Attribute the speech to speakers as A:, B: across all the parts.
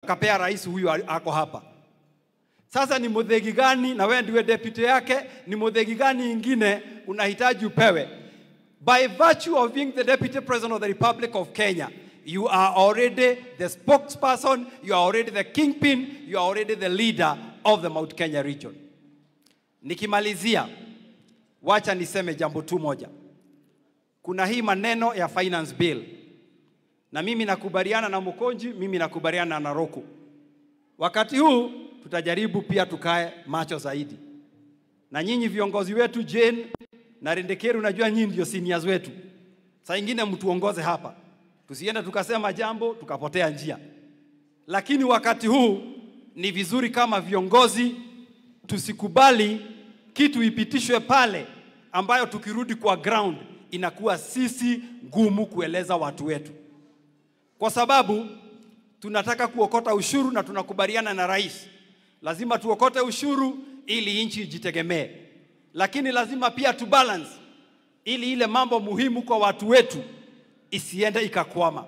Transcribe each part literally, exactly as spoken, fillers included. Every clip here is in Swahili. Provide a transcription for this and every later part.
A: wakapea rais huyu ako hapa. Sasa ni mudhegi gani, na wewe ndiwe deputy yake, ni mudhegi gani ingine unahitaji upewe? By virtue of being the Deputy President of the Republic of Kenya, you are already the spokesperson, you are already the kingpin, you are already the leader of the Mount Kenya region. Nikimalizia, wacha niseme jambo tu moja. Kuna hii maneno ya finance bill. Na mimi nakubaliana na Mukonji, mimi nakubaliana na Roku. Wakati huu tutajaribu pia tukae macho zaidi. Na nyinyi viongozi wetu, Jane na Rendekeru, unajua nyinyi ndio seniors wetu. Saa nyingine mtuongoze hapa. Tusiende tukasema jambo tukapotea njia. Lakini wakati huu ni vizuri kama viongozi tusikubali kitu ipitishwe pale ambayo tukirudi kwa ground inakuwa sisi ngumu kueleza watu wetu. Kwa sababu tunataka kuokota ushuru na tunakubaliana na rais. Lazima tuokote ushuru ili nchi ijitegemee. Lakini lazima pia tu balance ili ile mambo muhimu kwa watu wetu isiende ikakwama.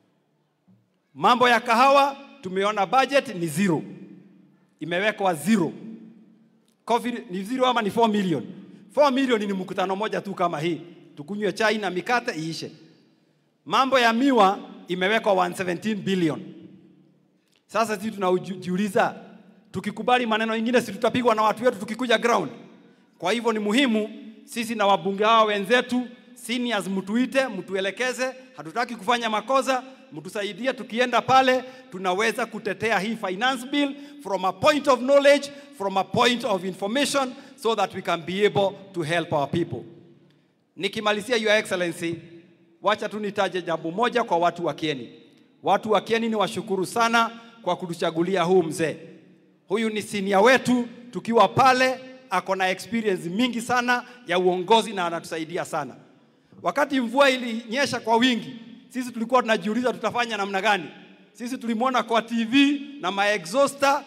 A: Mambo ya kahawa tumeona budget ni zero. Imewekwa zero. Coffee ni zero ama ni four million? four million ni mkutano moja tu kama hii. Tukunywe chai na mikate iishe. Mambo ya miwa imewekwa one hundred seventeen billion. Sasa sisi tunajiuliza, tukikubali maneno mengine si tutapigwa na watu wetu tukikuja ground. Kwa hivyo ni muhimu sisi na wabunge hao wenzetu, seniors, mtuite, mtuelekeze, hatutaki kufanya makosa, mtusaidie tukienda pale tunaweza kutetea hii finance bill from a point of knowledge, from a point of information, so that we can be able to help our people. Nikimalizia, Your Excellency, wacha tu nitaje jambo moja kwa watu wa Kieni. Watu wa Kieni ni washukuru sana kwa kutuchagulia huu mzee. Huyu ni senior wetu, tukiwa pale ako na experience mingi sana ya uongozi na anatusaidia sana. Wakati mvua ilinyesha kwa wingi, sisi tulikuwa tunajiuliza tutafanya namna gani. Sisi tulimuona kwa T V na maexhauster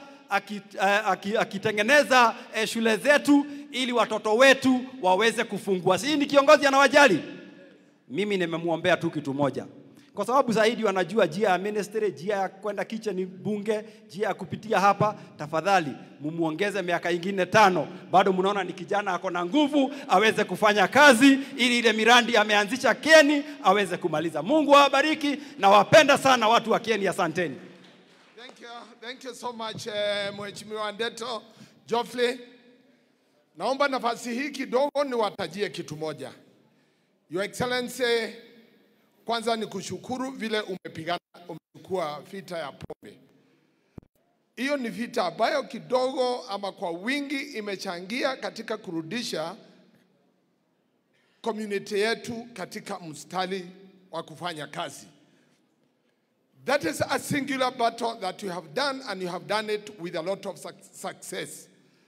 A: akitengeneza aki, aki eh, shule zetu ili watoto wetu waweze kufungua. Si ni kiongozi anawajali? Mimi nimemuombea tu kitu moja. Kwa sababu zaidi wanajua jia ya ministry, jia ya kwenda kitchen bunge, jia ya kupitia hapa. Tafadhali mumuongeze miaka ingine tano. Bado mnaona ni kijana ako na nguvu, aweze kufanya kazi ili ile miradi ameanzisha Kieni aweze kumaliza. Mungu awabariki na wapenda sana watu wa Kieni. Asanteni.
B: Thank you. Thank you so much uh, Mheshimiwa Ndeto Geoffrey. Naomba nafasi hii kidogo niwatajie kitu moja. Your Excellency, kwanza ni kushukuru vile umepigana, umechukua vita ya pombe. Hiyo ni vita ambayo kidogo ama kwa wingi imechangia katika kurudisha community yetu katika mstari wa kufanya kazi. That is a singular battle that you have done, and you have done it with a lot of success.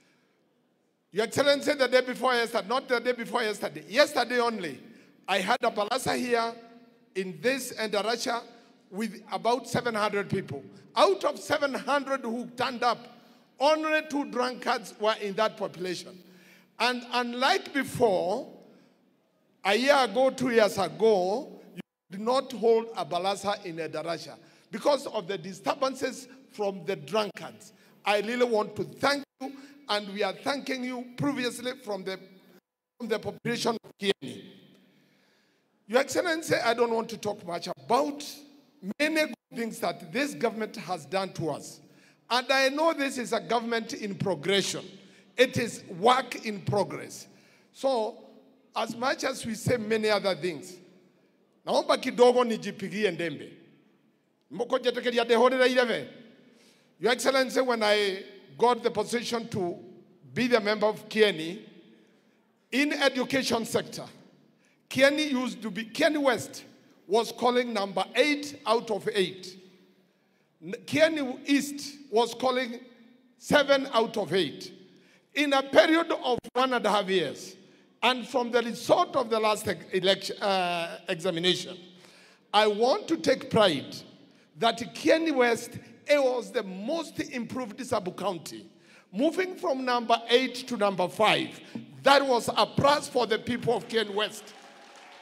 B: Your Excellency, the day before yesterday, not the day before yesterday, yesterday only, I had a balasa here in this Endarasha with about seven hundred people. Out of seven hundred who turned up, only two drunkards were in that population. And unlike before, a year ago, two years ago, you did not hold a balasa in Endarasha because of the disturbances from the drunkards. I really want to thank you, and we are thanking you previously from the, from the population of Kieni. Your Excellency, I don't want to talk much about many good things that this government has done to us. And I know this is a government in progression. It is work in progress. So, as much as we say many other things, naomba kidogo nijipigie ndembe. Moko jetekeria dehorera ileve. Your Excellency, when I got the position to be the member of Kieni, in education sector, Kieni used to be, Kieni West was calling number eight out of eight. Kieni East was calling seven out of eight. In a period of one and a half years, and from the result of the last election, uh, examination, I want to take pride that Kieni West, it was the most improved sub-county. Moving from number eight to number five, that was a plus for the people of Kieni West.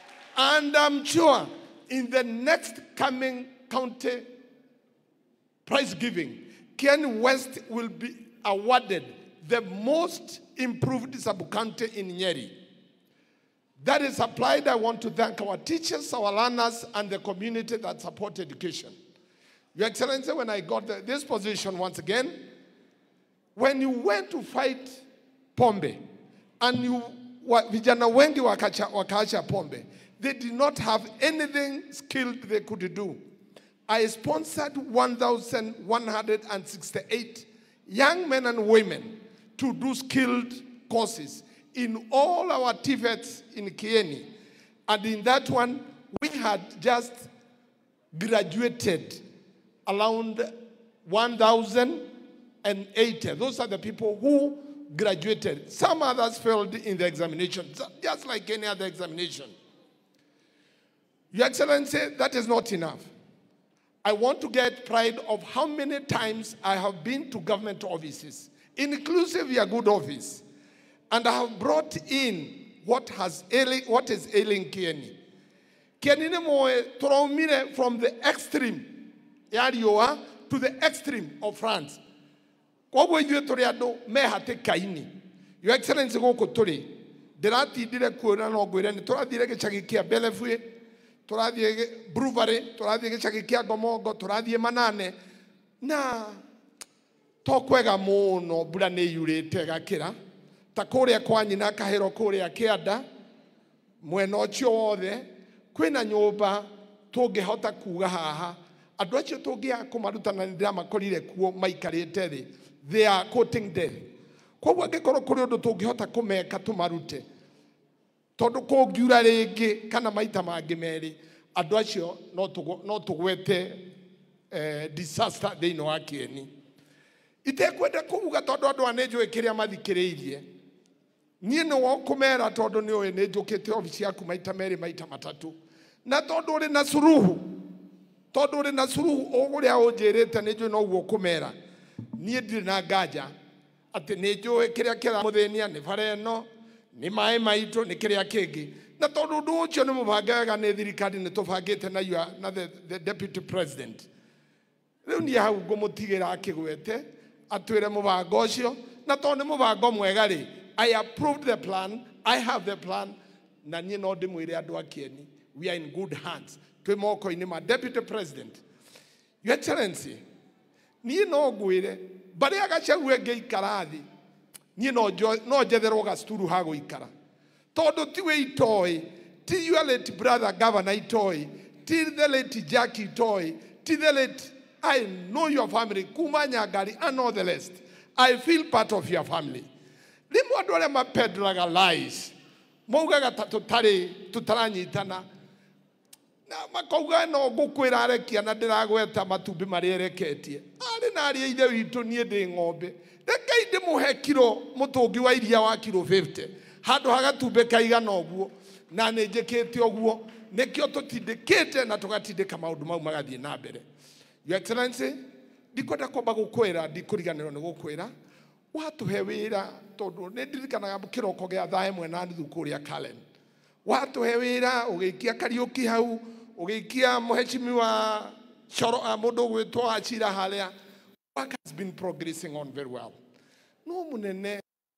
B: And I'm sure in the next coming county prize giving, Kieni West will be awarded the most improved sub-county in Nyeri. That is applied. I want to thank our teachers, our learners, and the community that support education. Your Excellency, when I got the, this position once again, when you went to fight pombe, and you vijana wengi wakacha wakaacha pombe, they did not have anything skilled they could do. I sponsored one thousand one hundred sixty-eight young men and women to do skilled courses in all our T V E Ts in Kieni. And in that one, we had just graduated around one thousand eighty. Those are the people who graduated. Some others failed in the examination, just like any other examination. Your Excellency, that is not enough. I want to get pride of how many times I have been to government offices, inclusive your good office, and I have brought in what has ailing, what is ailing Kieni. Kieni ne moe toromire from the extreme, yarioa, to the extreme of France. Kwa yu toriado me hate kaini. Your Excellency go kotori. Derati dire kuona no gwere ni tora dire ke chagikia belefue. Toradie Brewery, toradie chagikia gomogo, toradie manane. Na tokwega muno bura ne yurete gakira. Ta korea kwa nyina kahero korea kianda. Mwena ucio wothe kwina nyumba tungihota kuga haha. Andu acio tungia kumarutana ndira makorire kuo maikarite thi. They are quoting death. Kwa angĩkorwo kũrĩ ũndũ tũngĩhota kũmeka tũmarute. Tondũ kũngiura rĩngĩ kana maita mangĩ merĩ andũ acio no tũgwete disaster thĩinĩ wa Kieni. Itekwenda kuuga tondũ andũ aya nĩ njũĩ kĩrĩa mathikĩrĩirie. Niĩ nĩ wo kũmera tondũ nĩ ũĩ nĩ njũkĩte obici yaku maita merĩ maita matatũ. Na tondũ ũrĩ na suruhu. Tondũ ũrĩ na suruhu ũrĩa ũnjĩrĩte nĩ njũĩ no guo kũmera. Niĩ ndirĩ na nganja atĩ nĩ njũĩ kĩrĩa kĩramũthĩnia nĩ bara ĩno nĩ maĩ maitũ nĩ kĩrĩa kĩngĩ. Na tondũ ũndũ ũcio nĩ mũbange wega nĩ thirikari nĩ tũbangĩte na you na the, the deputy president. Rĩu niĩ hau ngũmũtigĩra akĩgwete atwĩre mũbango ũcio na tondũ nĩ mũbango mwega rĩ I approved the plan, I have the plan na niĩ no ndĩmwĩre andũ a Kieni we are in good hands. Twĩ moko-inĩ ma deputy president. Your Excellency, niĩ no ngwĩre barĩa gacagu ĩngĩikara thĩ niĩ no njetherwo gacuturu ha gũikara tondũ tiwe itoĩ ti your late brother governor itoĩ ti the late Jackie itoĩ ti the late I know your family kuma Nyangari and all the rest. I feel part of your family. Rĩmwe andũ arĩa mapeddlaga lies maugaga ta tũtarĩ tũtaranyitana na makauga no ngũkwĩra arekia na ndĩragweta matumbĩ marĩa ereketie arĩ na arĩa ithe witũ niĩ ndĩ ng'ombe rekei ndĩmũhe kiro mũtũngi wa iria wa kiro fifty handũ ha gatumbĩ kaigana ũguo na nĩ njĩkĩte ũguo nĩkĩo tũtindĩkĩte na tũgatindĩka maũndũ mau magathiĩ na mbere. Your Excellency, ndikwenda kwamba gũkwĩra ndikũriganĩrwo nĩ gũkwĩra watũhe wĩra tondũ nĩ ndirikanaga kĩroko gĩa thaa ĩmwe na nuthu kũrĩa Karen watũhe wĩra ũgĩikia Kariũki hau ũgĩikia mũheshimiwa Choro mũndũ gwĩtwo Achira harĩa work has been progressing on very well. No mũnene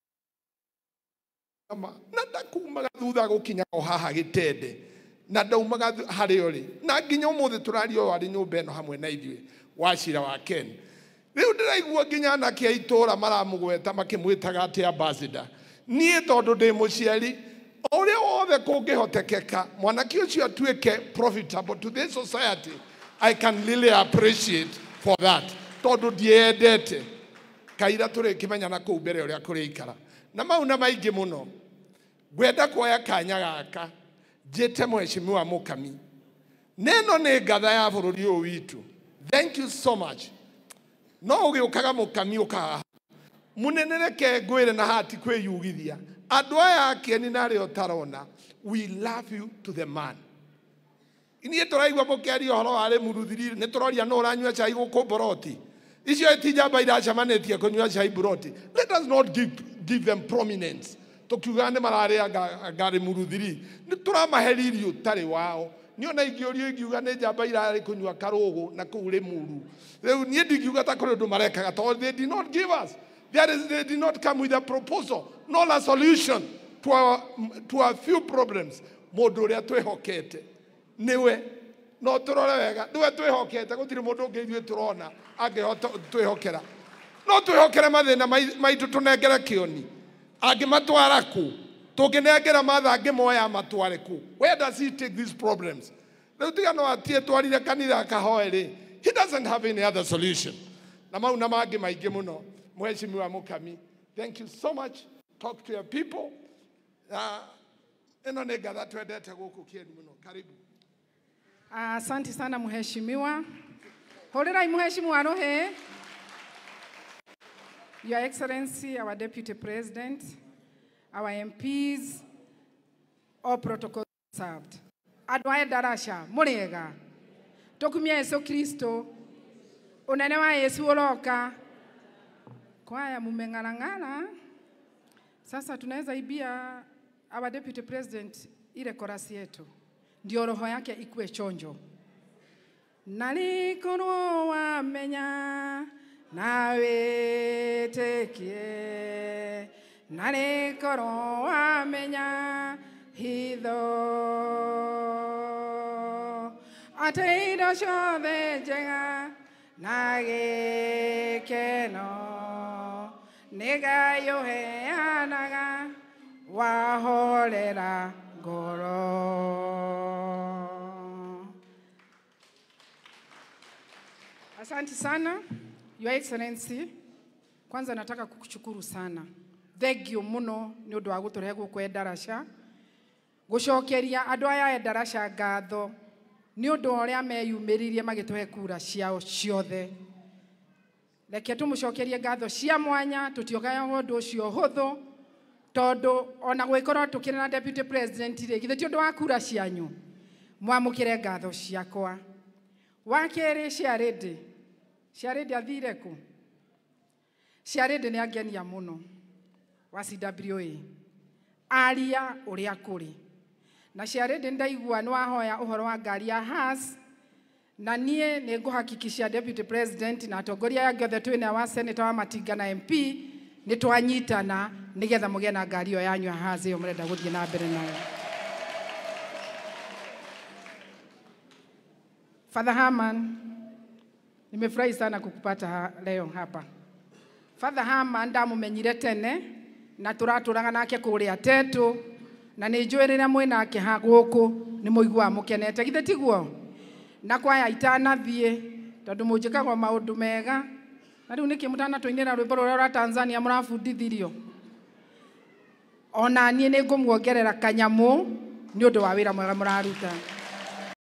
B: na ndakumaga thutha gũkinya o haha Gĩtende na ndaumaga harĩa ũrĩ na nginya ũmũthĩ tũraria o arĩ nyũmba ĩno hamwe na ithuĩ Wachira wa Ken. Rĩu ndĩraigua nginya anake a itũũra maramũgweta makĩmwĩtaga atĩ ambassador. Niĩ tondũ ndĩ mũciari ũrĩa wothe kũngĩhotekeka mwanake ũcio atuĩke profitable to this society. I can really appreciate for that. Tondũ ndiendete kaira tũrĩkĩmenyana kũu mbere ũrĩa kũrĩikara. Na mau na maingĩ mũno ngwenda kuoya kanya gaka njĩte mheshimiwa Mũkami. Neno nĩ ngatha ya bũrũri ũyũ witũ. Thank you so much. No ũgĩũkaga Mũkami ũkaha mũnene reke ngwĩre na hati kwĩyugithia andũ aya a Kieni na arĩa ũtarona we love you to the man. Niĩ tũraigua mũkĩaria ũhoro wa Mũruthiri nĩ tũroria no ũranyua cai gũkũ Mboroti icio ti njamba iracamanĩtie kũnyua cai Mboroti. Let us not give, give them prominence. Tũkiuga nĩ mararĩa ngari Mũruthiri nĩ tũramaheri irio ũtarĩ wao Ni ona ingiorio ingiuga ne njamba irari kunywa karugu na kuure muru. Riu nie ndingiuga ta kuri ndu marekaga to they did not give us. There is, they did not come with a proposal, not a solution to our, to a few problems. Mundu uria twihokete niwe no turore wega niwe twihokete gutiri mundu ungi ithuĩ turona angihota twihokera no twihokere mathina maitu tunengere kioni angimatwara ku tunginengera mathangi moya matware ku. Where does he take these problems? Riu tiga no atie twarire kanitha kahoeri. He doesn't have any other solution. Na mau na mangi maingi muno. Mheshimiwa Mukami, thank you so much. Talk to your people. Uh, eno nĩ ngatha twendete gũkũ kĩeni mũno. Karibu.
C: Asante sana Mheshimiwa. Horirai Mheshimiwa Rohe. Your Excellency, our Deputy President, our M Ps, all protocols served. Adwaye darasha, murega. Tokumia Yesu Kristo. Unene wa Yesu uroka. Kwaya mumeng'arang'ara. Sasa tunaweza ibia our Deputy President ile korasi yetu. Ndio roho yake ikue chonjo. Nalikoro wamenya nawe tekie. Nalikoro wamenya hitho. Ateido shode jenga nage keno. Nega yohe anaga wahorera goro. Asante sana, Your Excellency. Kwanza nataka kukushukuru sana. Thank you muno ni undu wa guturehe guku Endarasha. Gucokeria andu aya Endarasha ngatho ni undu uria meyumiririe magituhe kura ciao ciothe. Reke tumucokerie ngatho cia mwanya tutiogaga undu ucio huthu tondu ona gwikorwo tukire na Deputy President ri githe ti undu wa kura cianyu mwamukire ngatho ciakwa. Wakeri ciarindi ciarindi athire ku ciarindi ni angenia muno wa C W A aria uria kuri na ciarindi ndaigua ni wahoya uhoro wa ngari ya Haas na nie ni nguhakikishia Deputy President na atongoria yangi othe twina wa Senator wa Matinga na M P ni twanyitana nigetha mugie na ngari yo yanyu ya Haas yo murenda guthie na mbere nayo. Father Herman, nimefurahi sana kukupata ha, leo hapa. Father Herman ndamumenyire tene na turaturaga nake kuria Tetu na ni njwirira mwinake ha guku ni muigua mukenete githe tiguo na kwaya itanathie tondu munjikagwo maundu mega na riu niki mutana twainira rwimbo rwa Tanzania murafundithirio ona nie ni ngumuongerera kanyamu ni undu wa wira mwega muraruta.